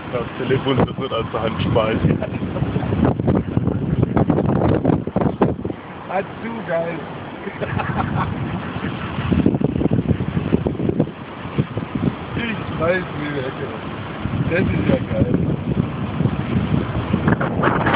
Das Telefon wird nicht aus der Hand schmeißen. Ah, zu geil. Ich weiß, wie wir. Das ist ja geil.